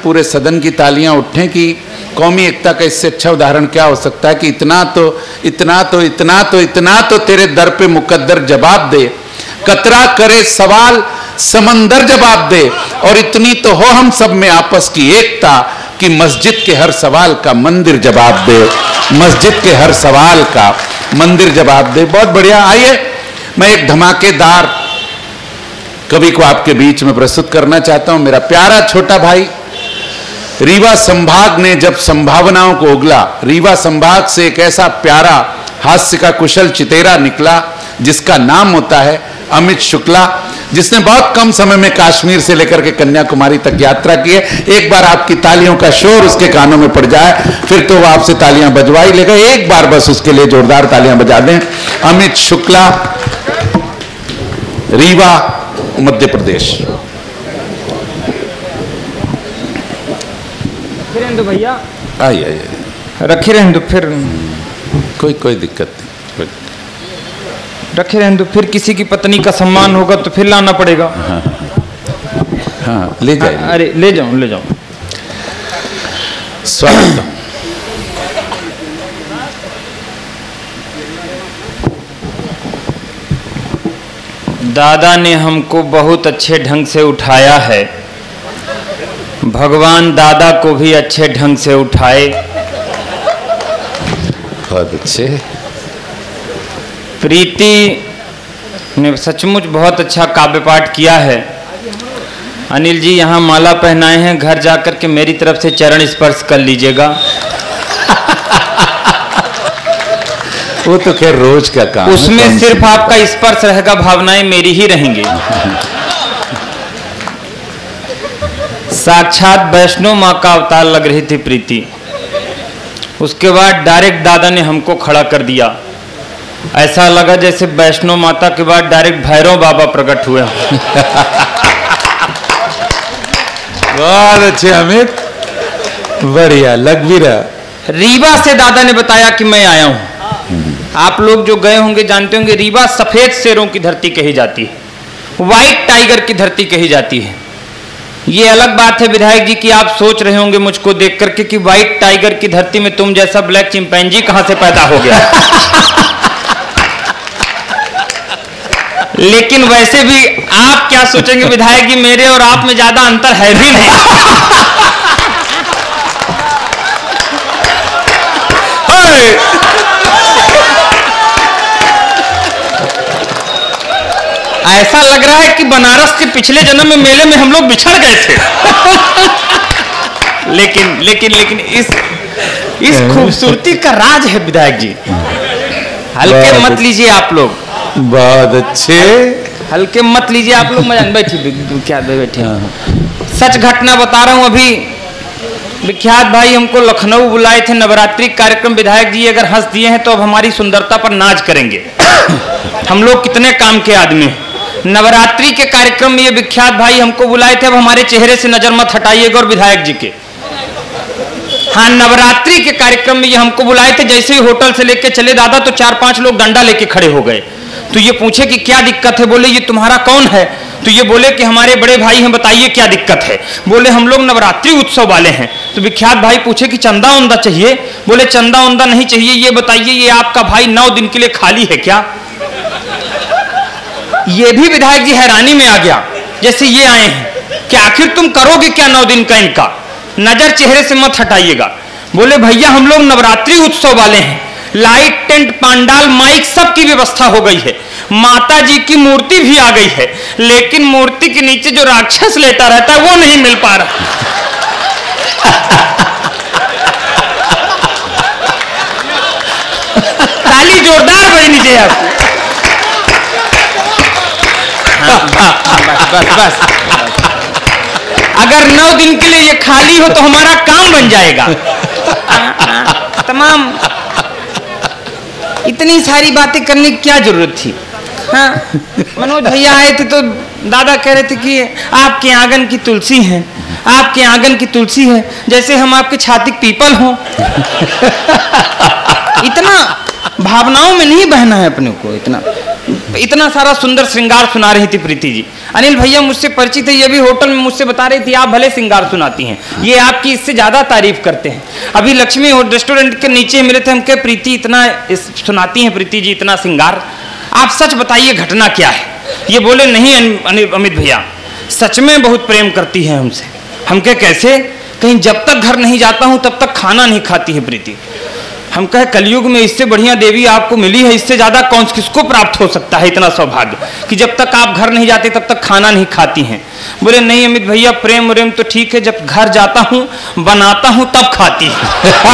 पूरे सदन की तालियां उठें कि कौमी एकता का इससे अच्छा उदाहरण क्या हो सकता है कि इतना तो तेरे दर पे मुकद्दर जवाब दे, कतरा करे सवाल समंदर जवाब दे, और इतनी तो हो हम सब में आपस की एकता कि मस्जिद के हर सवाल का मंदिर जवाब दे, मस्जिद के हर सवाल का मंदिर जवाब दे। बहुत बढ़िया। आइए मैं एक धमाकेदार कवि को आपके बीच में प्रस्तुत करना चाहता हूं। मेरा प्यारा छोटा भाई, रीवा संभाग ने जब संभावनाओं को उगला, रीवा संभाग से एक ऐसा प्यारा हास्य का कुशल चितेरा निकला जिसका नाम होता है अमित शुक्ला, जिसने बहुत कम समय में कश्मीर से लेकर के कन्याकुमारी तक यात्रा की है। एक बार आपकी तालियों का शोर उसके कानों में पड़ जाए, फिर तो वो आपसे तालियां बजवा ही लेगा। एक बार बस उसके लिए जोरदार तालियां बजा दें। अमित शुक्ला, रीवा, मध्य प्रदेश। भैया आइए रखे रहें तो फिर कोई दिक्कत नहीं, रखे रहें तो फिर किसी की पत्नी का सम्मान होगा तो फिर लाना पड़ेगा। हाँ ले जाइए। अरे ले जाऊं। स्वागत। दादा ने हमको बहुत अच्छे ढंग से उठाया है, भगवान दादा को भी अच्छे ढंग से उठाए। बहुत अच्छे। प्रीति ने सचमुच बहुत अच्छा काव्य पाठ किया है। अनिल जी यहाँ माला पहनाए हैं, घर जाकर के मेरी तरफ से चरण स्पर्श कर लीजिएगा। वो तो खैर रोज का काम, उसमें सिर्फ आपका स्पर्श रहेगा, भावनाएं मेरी ही रहेंगी। साक्षात वैष्णो माँ का अवतार लग रही थी प्रीति। उसके बाद डायरेक्ट दादा ने हमको खड़ा कर दिया। ऐसा लगा जैसे वैष्णो माता के बाद डायरेक्ट भैरव बाबा प्रकट हुए। बहुत अच्छे अमित, बढ़िया लग भी रहा। रीवा से दादा ने बताया कि मैं आया हूं। आप लोग जो गए होंगे जानते होंगे, रीवा सफेद शेरों की धरती कही जाती है, व्हाइट टाइगर की धरती कही जाती है। ये अलग बात है विधायक जी कि आप सोच रहे होंगे मुझको देख करके कि व्हाइट टाइगर की धरती में तुम जैसा ब्लैक चिंपैंजी कहां से पैदा हो गया। लेकिन वैसे भी आप क्या सोचेंगे विधायक जी, मेरे और आप में ज्यादा अंतर है भी नहीं। ऐसा लग रहा है कि बनारस के पिछले जन्म में मेले में हम लोग बिछड़ गए थे। लेकिन इस खूबसूरती का राज है विधायक जी। हल्के मत लीजिए आप लोग। बहुत अच्छे। हल्के मत लीजिए आप लोग। मजाक बैठी क्या बैठे। सच घटना बता रहा हूं। अभी विख्यात भाई हमको लखनऊ बुलाए थे नवरात्रि कार्यक्रम। विधायक जी अगर हंस दिए हैं तो अब हमारी सुंदरता पर नाज करेंगे। हम लोग कितने काम के आदमी हैं। नवरात्रि के कार्यक्रम में ये विख्यात भाई हमको बुलाए थे। अब हमारे चेहरे से नजर मत हटाइएगा। और विधायक जी के, हाँ, नवरात्रि के कार्यक्रम में ये हमको बुलाए थे। जैसे ही होटल से लेके चले दादा तो 4-5 लोग डंडा लेके खड़े हो गए। तो ये पूछे कि क्या दिक्कत है। बोले ये तुम्हारा कौन है। तो ये बोले कि हमारे बड़े भाई हैं, बताइए क्या दिक्कत है। बोले हम लोग नवरात्रि उत्सव वाले हैं। तो विख्यात भाई पूछे कि चंदा उंदा चाहिए। बोले चंदा उंदा नहीं चाहिए, ये बताइए ये आपका भाई 9 दिन के लिए खाली है क्या। ये भी विधायक जी हैरानी में आ गया। जैसे ये आए हैं कि आखिर तुम करोगे क्या 9 दिन का इनका। नजर चेहरे से मत हटाइएगा। बोले भैया हम लोग नवरात्रि उत्सव वाले हैं, लाइट टेंट पांडाल माइक सब की व्यवस्था हो गई है, माता जी की मूर्ति भी आ गई है, लेकिन मूर्ति के नीचे जो राक्षस लेटा रहता है वो नहीं मिल पा रहा। ताली जोरदार बजनी चाहिए आपको। बस अगर 9 दिन के लिए ये खाली हो तो हमारा काम बन जाएगा। तमाम इतनी सारी बातें करने की क्या जरूरत थी। हाँ, मनोज भैया आए थे तो दादा कह रहे थे कि आपके आंगन की तुलसी है, आपके आंगन की तुलसी है, जैसे हम आपके छाती पीपल हों। इतना भावनाओं में नहीं बहना है अपने को। इतना इतना सारा सुंदर श्रृंगार सुना रही थी प्रीति जी। अनिल भैया मुझसे परिचित है, ये भी होटल में मुझसे बता रही थी आप भले श्रृंगार सुनाती हैं, ये आपकी इससे ज्यादा तारीफ करते हैं। अभी लक्ष्मी रेस्टोरेंट के नीचे मिले थे, हम कहे प्रीति इतना सुनाती हैं प्रीति जी इतना श्रृंगार, आप सच बताइए घटना क्या है। ये बोले नहीं अमित भैया सच में बहुत प्रेम करती है हमसे। हम कहे कैसे? कहीं जब तक घर नहीं जाता हूं तब तक खाना नहीं खाती है प्रीति। हम कहे कलयुग में इससे बढ़िया देवी आपको मिली है, इससे ज्यादा कौन किसको प्राप्त हो सकता है इतना सौभाग्य कि जब तक आप घर नहीं जाते तब तक खाना नहीं खाती हैं। बोले नहीं अमित भैया प्रेम व्रेम तो ठीक है, जब घर जाता हूं बनाता हूं तब खाती है।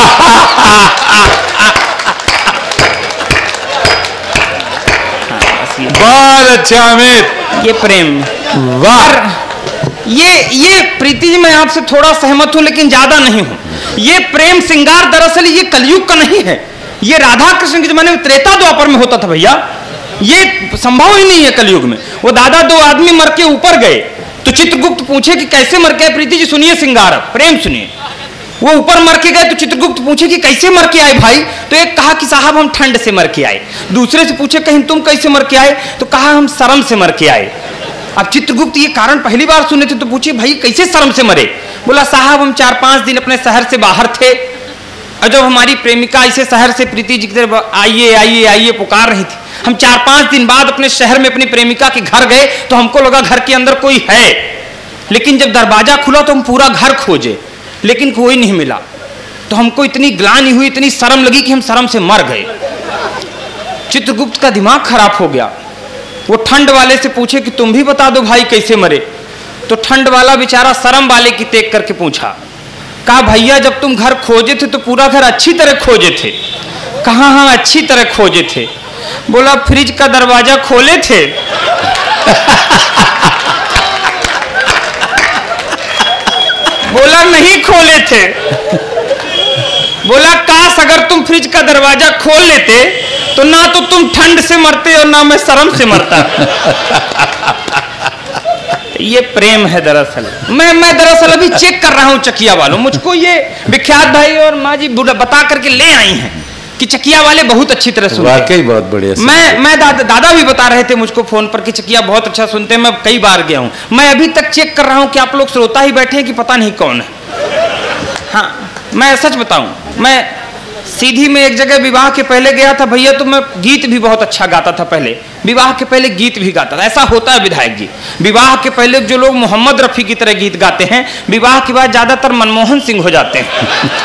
बहुत अच्छा अमित, ये प्रेम। वाह। ये प्रीति जी मैं आपसे थोड़ा सहमत हूं लेकिन ज्यादा नहीं हूं। ये प्रेम श्रृंगार दरअसल ये कलयुग का नहीं है, ये राधा कृष्ण के जमाने में त्रेता द्वापर में होता था भैया, ये संभव ही नहीं है कलयुग में। वो दादा दो आदमी मर के ऊपर गए तो चित्रगुप्त पूछे कि कैसे मर गए? प्रीति जी सुनिए श्रृंगार प्रेम सुनिए। वो ऊपर मर के गए तो चित्रगुप्त पूछे कि कैसे मर के आए भाई? तो एक कहा कि साहब हम ठंड से मर के आए। दूसरे से पूछे कहीं तुम कैसे मर के आए? तो कहा हम शर्म से मर के आए। अब चित्रगुप्त ये कारण पहली बार सुने थे तो पूछे भाई कैसे शर्म से मरे? बोला साहब हम 4-5 दिन अपने शहर से बाहर थे और जब हमारी प्रेमिका इसे शहर से प्रीति जी की तरफ आइए आइए आइए पुकार रही थी, हम 4-5 दिन बाद अपने शहर में अपनी प्रेमिका के घर गए तो हमको लगा घर के अंदर कोई है, लेकिन जब दरवाजा खुला तो हम पूरा घर खोजे लेकिन कोई नहीं मिला। तो हमको इतनी ग्लानि हुई, इतनी शर्म लगी कि हम शर्म से मर गए। चित्रगुप्त का दिमाग खराब हो गया। वो ठंड वाले से पूछे कि तुम भी बता दो भाई कैसे मरे? तो ठंड वाला बेचारा शर्म वाले की तेक करके पूछा, कहा भैया जब तुम घर खोजे थे तो पूरा घर अच्छी तरह खोजे थे। कहा हाँ अच्छी तरह खोजे थे। बोला फ्रिज का दरवाजा खोले थे? बोला नहीं खोले थे। बोला काश अगर तुम फ्रिज का दरवाजा खोल लेते तो ना तो तुम ठंड से मरते और ना मैं शर्म से मरता। ये प्रेम है दरअसल। मैं दरअसल अभी चेक कर रहा हूं चकिया वालों, मुझको ये विख्यात भाई और माँ जी बता करके ले आई हैं कि चकिया वाले बहुत अच्छी तरह सुनते हैं। वाकई बहुत बढ़िया। मैं दादा भी बता रहे थे मुझको फोन पर कि चकिया बहुत अच्छा सुनते हैं, मैं कई बार गया हूं। मैं अभी तक चेक कर रहा हूं कि आप लोग श्रोता ही बैठे हैं कि पता नहीं कौन है। हाँ मैं सच बताऊं, मैं सीधी में एक जगह विवाह के पहले गया था भैया, तो मैं गीत भी बहुत अच्छा गाता था। पहले विवाह के पहले गीत भी गाता था। ऐसा होता है विधायक जी, विवाह के पहले जो लोग मोहम्मद रफी की तरह गीत गाते हैं विवाह के बाद ज्यादातर मनमोहन सिंह हो जाते हैं।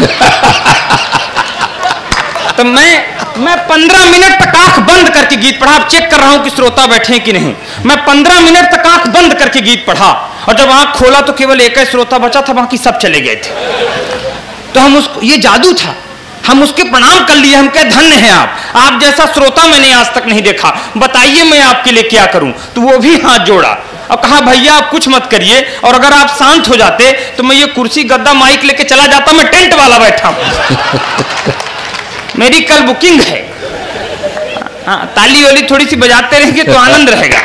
तो मैं 15 मिनट तक आंख बंद करके गीत पढ़ा। अब चेक कर रहा हूं कि श्रोता बैठे हैं कि नहीं। मैं 15 मिनट तक आंख बंद करके गीत पढ़ा और जब आंख खोला तो केवल एक ही श्रोता बचा था, बाकी सब चले गए थे। तो हम उसको, ये जादू था, हम उसके प्रणाम कर लिए। हम कहे धन्य हैं आप जैसा श्रोता मैंने आज तक नहीं देखा, बताइए मैं आपके लिए क्या करूं? तो वो भी हाथ जोड़ा और कहा भैया आप कुछ मत करिए, और अगर आप शांत हो जाते तो मैं ये कुर्सी गद्दा माइक लेके चला जाता, मैं टेंट वाला बैठा हूं। मेरी कल बुकिंग है। हाँ ताली वाली थोड़ी सी बजाते रहेंगे तो आनंद रहेगा।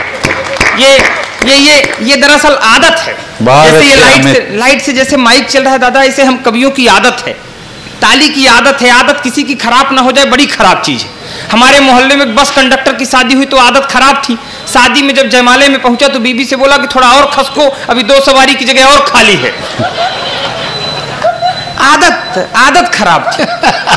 ये दरअसल आदत है। जैसे ये लाइट से जैसे माइक चल रहा है दादा, ऐसे हम कवियों की आदत है, ताली की आदत है। आदत किसी की खराब ना हो जाए बड़ी खराब चीज है। हमारे मोहल्ले में बस कंडक्टर की शादी हुई तो आदत खराब थी। शादी में जब जयमाले में पहुंचा तो बीबी से बोला कि थोड़ा और खसको, अभी 2 सवारी की जगह और खाली है। आदत खराब थी।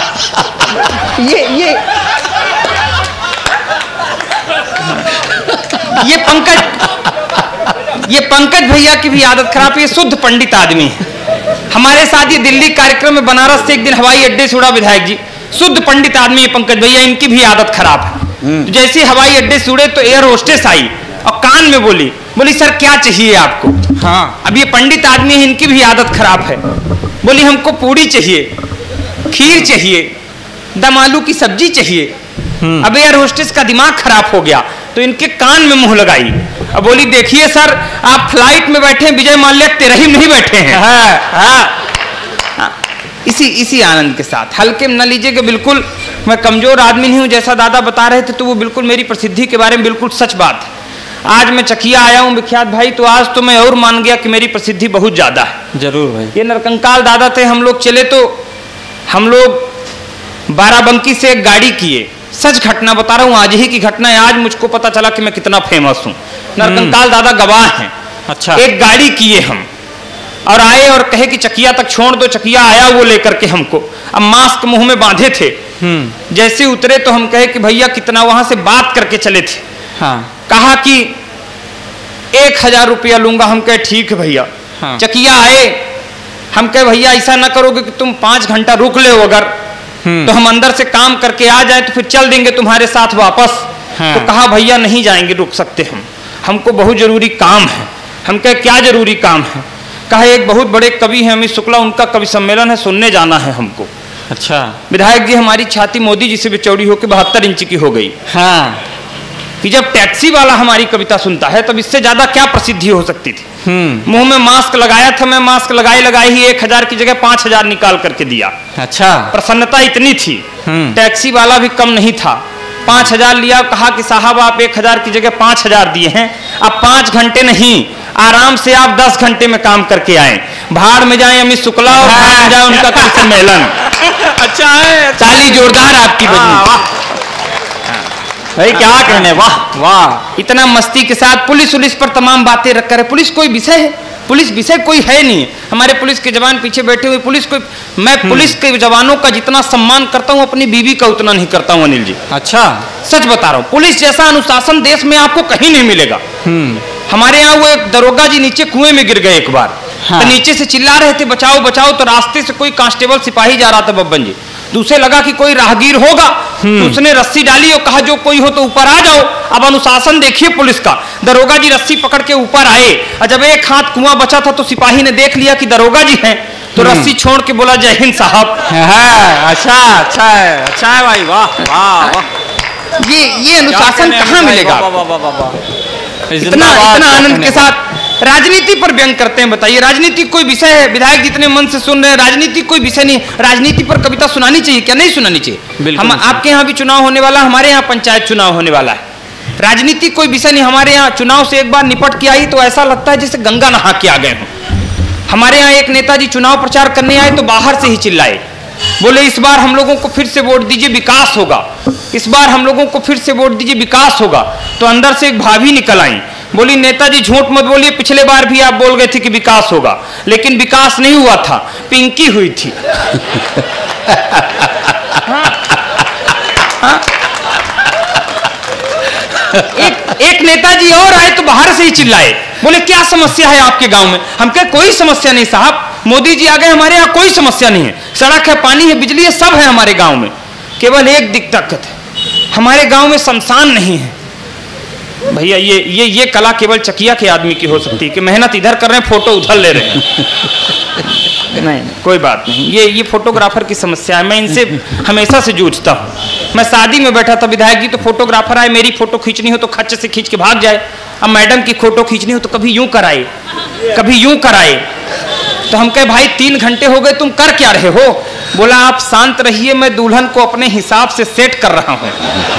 ये पंकज भैया की भी आदत खराब है। ये शुद्ध पंडित आदमी है। हमारे साथ ये दिल्ली कार्यक्रम में बनारस से एक दिन हवाई अड्डे से उड़ा विधायक जी, शुद्ध पंडित आदमी है पंकज भैया, इनकी भी आदत खराब है। तो जैसे हवाई अड्डे से उड़े तो एयर होस्टेस आई और कान में बोली सर क्या चाहिए आपको? हाँ अब ये पंडित आदमी है, इनकी भी आदत खराब है। बोली हमको पूरी चाहिए, खीर चाहिए, दम आलू की सब्जी चाहिए। अब एयर होस्टेस का दिमाग खराब हो गया तो इनके कान में मुंह लगाई अब बोली देखिए सर आप फ्लाइट में बैठे हैं, विजय माल्या तेरही में नहीं बैठे हैं। इसी आनंद के साथ हल्के में न लीजिए कि बिल्कुल मैं कमजोर आदमी नहीं हूं। जैसा दादा बता रहे थे तो वो बिल्कुल मेरी प्रसिद्धि के बारे में बिल्कुल सच बात है। आज मैं चकिया आया हूं विख्यात भाई, तो आज तो मैं और मान गया कि मेरी प्रसिद्धि बहुत ज्यादा है। जरूर भाई। ये नरकंकाल दादा थे, हम लोग चले तो हम लोग बाराबंकी से एक गाड़ी किए, सच घटना बता रहा हूँ, आज ही की घटना है। आज मुझको पता चला कि मैं कितना फेमस हूँ। नरकंकाल दादा गवाह हैं। अच्छा। एक गाड़ी किए हम और आए और कहे कि चकिया तक छोड़ दो। चकिया आया वो लेकर के हमको, अब मास्क मुंह में बांधे थे। जैसे उतरे तो हम कहे कि भैया कितना, वहां से बात करके चले थे। हाँ। कहा कि 1000 रुपया लूंगा। हम कहे ठीक है भैया। हाँ। चकिया आए, हम कहे भैया ऐसा ना करोगे कि तुम 5 घंटा रुक ले, अगर तो हम अंदर से काम करके आ जाए तो फिर चल देंगे तुम्हारे साथ वापस। हाँ। तो कहा भैया नहीं जाएंगे, रुक सकते हम, हमको बहुत जरूरी काम है। हम कहे क्या जरूरी काम है? कहा एक बहुत बड़े कवि हैं अमित शुक्ला, उनका कवि सम्मेलन है, सुनने जाना है हमको। अच्छा। विधायक जी हमारी छाती मोदी जी से भी चौड़ी होकर 72 इंच की हो गई। हाँ। कि जब टैक्सी वाला हमारी कविता सुनता है तब इससे ज्यादा क्या प्रसिद्धि हो सकती थी। मुंह में मास्क लगाया था मैं, मास्क लगाए ही 1000 की जगह 5000 निकाल करके दिया। अच्छा। प्रसन्नता इतनी थी। टैक्सी वाला भी कम नहीं था, 5000 लिया। कहा कि साहब आप 1000 की जगह 5000 दिए हैं, अब 5 घंटे नहीं, आराम से आप 10 घंटे में काम करके आए। भाड़ में जाए अमित शुक्ला और भाड़ में जाए उनका कवि सम्मेलन। अच्छा है। ताली जोरदार आपकी बजी। भाई क्या कहने, वाह वाह। इतना मस्ती के साथ पुलिस पर तमाम बातें रख कर, पुलिस कोई विषय है? पुलिस विषय कोई है नहीं। हमारे पुलिस के जवान पीछे बैठे हुए, पुलिस कोई, मैं पुलिस के जवानों का जितना सम्मान करता हूं अपनी बीवी का उतना नहीं करता हूं अनिल जी। अच्छा। सच बता रहा हूं, पुलिस जैसा अनुशासन देश में आपको कहीं नहीं मिलेगा। हमारे यहाँ वो एक दरोगा जी नीचे कुएं में गिर गए एक बार। हाँ। तो नीचे से चिल्ला रहे थे बचाओ बचाओ, तो रास्ते से कोई कांस्टेबल सिपाही जा रहा था बब्बन जी, दूसरे लगा कि कोई राहगीर होगा, तो उसने रस्सी डाली और कहा जो कोई हो तो ऊपर आ जाओ। अब अनुशासन देखिए पुलिस का। दरोगा जी रस्सी पकड़ के ऊपर आए और जब एक हाथ कुआं बचा था तो सिपाही ने देख लिया कि दरोगा जी हैं, तो रस्सी छोड़ के बोला जय हिंद साहब। अच्छा अच्छा है, अच्छा है भाई, वाह वाह वाह। ये अनुशासन कहाँ मिलेगा? इतना आनंद के साथ राजनीति पर व्यंग करते हैं। बताइए राजनीति कोई विषय है? विधायक जितने मन से सुन रहे हैं, राजनीति कोई विषय नहीं। राजनीति पर कविता सुनानी चाहिए क्या? नहीं सुनानी चाहिए। हम आपके यहाँ भी चुनाव होने वाला, हमारे यहाँ पंचायत चुनाव होने वाला है। राजनीति कोई विषय नहीं। हमारे यहाँ चुनाव से एक बार निपट के आई तो ऐसा लगता है जैसे गंगा नहा के आ गए हों। हमारे यहाँ एक नेताजी चुनाव प्रचार करने आए तो बाहर से ही चिल्लाए, बोले इस बार हम लोगों को फिर से वोट दीजिए, विकास होगा। इस बार हम लोगों को फिर से वोट दीजिए, विकास होगा। तो अंदर से एक भाभी निकल आई, बोली नेताजी झूठ मत बोलिए, पिछले बार भी आप बोल गए थे कि विकास होगा, लेकिन विकास नहीं हुआ था, पिंकी हुई थी। एक नेताजी और आए तो बाहर से ही चिल्लाए, बोले क्या समस्या है आपके गांव में? हम कहे कोई समस्या नहीं साहब, मोदी जी आ गए, हमारे यहाँ कोई समस्या नहीं है, सड़क है, पानी है, बिजली है, सब है हमारे गांव में। केवल एक दिक्कत है, हमारे गांव में शमशान नहीं है। भैया ये कला केवल चकिया के आदमी की हो सकती है कि मेहनत इधर कर रहे हैं, फोटो उधर ले रहे हैं। नहीं कोई बात नहीं, ये फोटोग्राफर की समस्या है, मैं इनसे हमेशा से जूझता हूँ। मैं शादी में बैठा था, विधायक जी तो फोटोग्राफर आए, मेरी फोटो खींचनी हो तो खच्च से खींच के भाग जाए। अब मैडम की फोटो खींचनी हो तो कभी यूं कराए, कभी यूं कराए। तो हम कहे भाई 3 घंटे हो गए, तुम कर क्या रहे हो? बोला आप शांत रहिए, मैं दुल्हन को अपने हिसाब से सेट कर रहा हूं।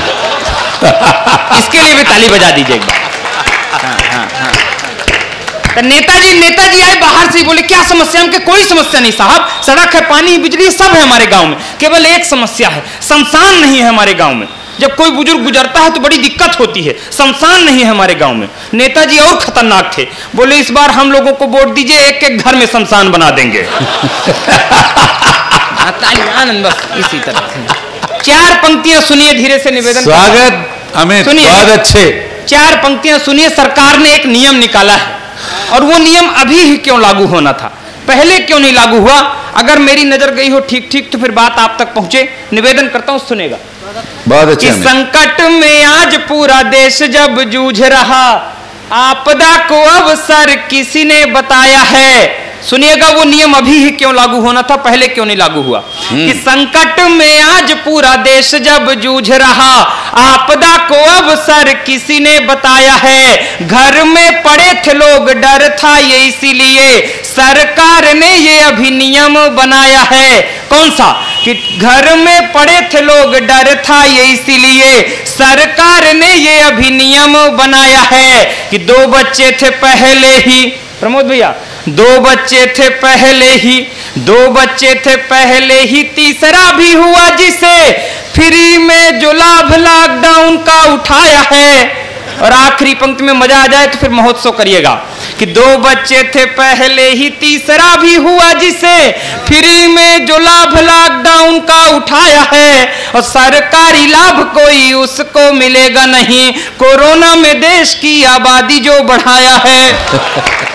इसके लिए भी ताली बजा दीजिए एक बार। हाँ। तो नेताजी आए बाहर से, बोले क्या समस्या? हमके कोई समस्या नहीं साहब, सड़क है, पानी, बिजली सब है हमारे गांव में, केवल एक समस्या है, शमशान नहीं है हमारे गांव में। जब कोई बुजुर्ग गुजरता है तो बड़ी दिक्कत होती है, शमशान नहीं है हमारे गांव में। नेताजी और खतरनाक थे, बोले इस बार हम लोगों को वोट दीजिए, एक घर में शमशान बना देंगे। आनंद बस इसी तरह से 4 पंक्तियां सुनिए, धीरे से निवेदन। स्वागत अमित, बहुत अच्छे। 4 पंक्तियां सुनिए। सरकार ने एक नियम निकाला है और वो नियम अभी ही क्यों लागू होना था, पहले क्यों नहीं लागू हुआ? अगर मेरी नजर गई हो ठीक तो फिर बात आप तक पहुंचे। निवेदन करता हूं, सुनेगा। बहुत अच्छा। कि संकट में आज पूरा देश जब जूझ रहा, आपदा को अवसर किसी ने बताया है। सुनिएगा, वो नियम अभी ही क्यों लागू होना था, पहले क्यों नहीं लागू हुआ? कि संकट में आज पूरा देश जब जूझ रहा, आपदा को अवसर किसी ने बताया है। घर में पड़े थे लोग, डर था ये इसीलिए सरकार ने ये अधिनियम बनाया है। कौन सा? कि घर में पड़े थे लोग, डर था ये इसीलिए सरकार ने ये अधिनियम बनाया है। कि 2 बच्चे थे पहले ही, प्रमोद भैया, 2 बच्चे थे पहले ही, 2 बच्चे थे पहले ही, तीसरा भी हुआ जिसे फ्री में जो लाभ लॉकडाउन का उठाया है। और आखिरी पंक्ति में मजा आ जाए तो फिर महोत्सव करिएगा कि 2 बच्चे थे पहले ही तीसरा भी हुआ जिसे, फ्री में जो लाभ लॉकडाउन का उठाया है और सरकारी लाभ कोई उसको मिलेगा नहीं, कोरोना में देश की आबादी जो बढ़ाया है।